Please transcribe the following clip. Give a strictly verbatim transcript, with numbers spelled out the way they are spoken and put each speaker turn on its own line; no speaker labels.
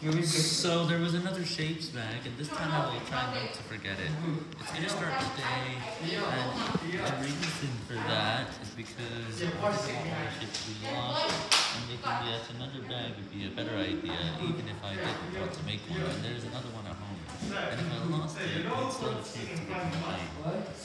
So there was another shapes bag, and this time I will try not to forget it. It's gonna start today, and the reason for that is because I want my ship to be lost, and making yet another bag would be a better idea, even if I didn't want to make one. And there's another one at home, and if I lost it, I'd still have to get to the plane.